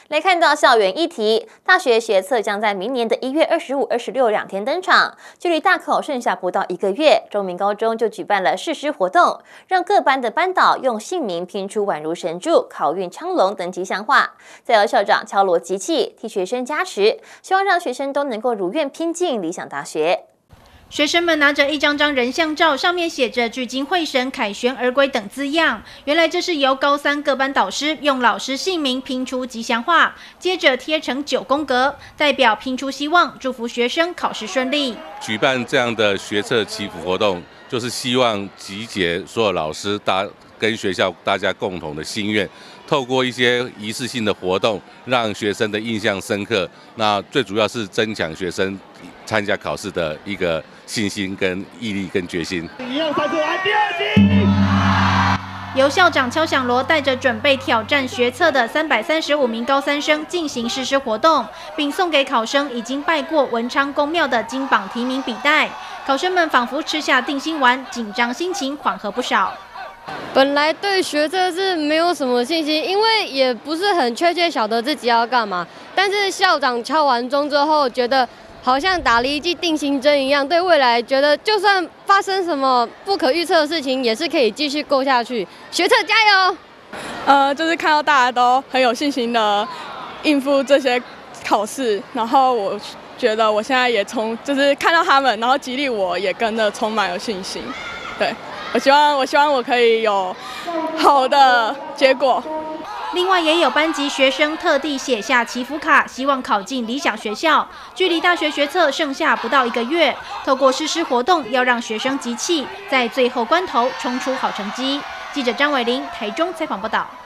来看到校园议题，大学学测将在明年的1月25、26两天登场，距离大考剩下不到1个月，中明高中就举办了誓师活动，让各班的班导用姓名拼出宛如神助、考运昌隆等吉祥话，再由校长敲锣集气，替学生加持，希望让学生都能够如愿拼进理想大学。 学生们拿着一张张人像照，上面写着“聚精会神、凯旋而归”等字样。原来这是由高3各班导师用老师姓名拼出吉祥话，接着贴成9宫格，代表拼出希望，祝福学生考试顺利。 举办这样的学测祈福活动，就是希望集结所有老师跟学校大家共同的心愿，透过一些仪式性的活动，让学生的印象深刻。那最主要是增强学生参加考试的一个信心、跟毅力、跟决心。1、2、3，来第2集。 由校长敲响锣，带着准备挑战学测的335名高3生进行誓师活动，并送给考生已经拜过文昌公庙的金榜题名笔袋。考生们仿佛吃下定心丸，紧张心情缓和不少。 本来对学测是没有什么信心，因为也不是很确切晓得自己要干嘛。但是校长敲完钟之后，觉得好像打了一剂定心针一样，对未来觉得就算发生什么不可预测的事情，也是可以继续过下去。学测加油！ 就是看到大家都很有信心的应付这些考试，然后我觉得我现在也就是看到他们，然后激励我也跟着充满有信心。对。 我希望我可以有好的结果。 另外，也有班级学生特地写下祈福卡，希望考进理想学校。距离大学学测剩下不到1个月，透过誓师活动，要让学生集气，在最后关头冲出好成绩。记者张伟玲台中采访报道。